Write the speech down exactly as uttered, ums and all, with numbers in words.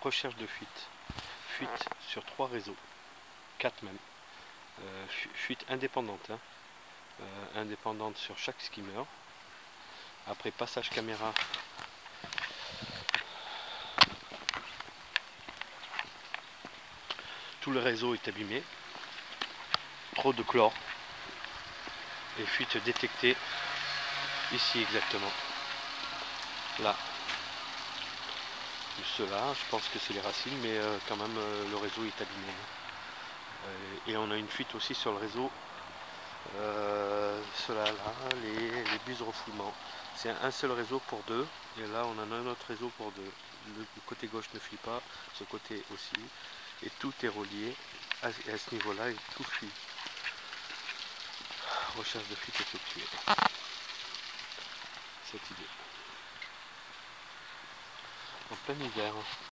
Recherche de fuite. Fuite sur trois réseaux. Quatre même. Euh, fuite indépendante. Hein. Euh, indépendante sur chaque skimmer. Après passage caméra. Tout le réseau est abîmé. Trop de chlore. Et fuite détectée ici exactement. Là. Ceux-là, je pense que c'est les racines, mais euh, quand même euh, le réseau est abîmé. Euh, et on a une fuite aussi sur le réseau. Euh, ceux-là, là, les, les bus de refoulement. C'est un seul réseau pour deux. Et là, on en a un autre réseau pour deux. Le côté gauche ne fuit pas, ce côté aussi. Et tout est relié à, à ce niveau-là et tout fuit. Recherche de fuite effectuée. Cette idée. En plein hiver.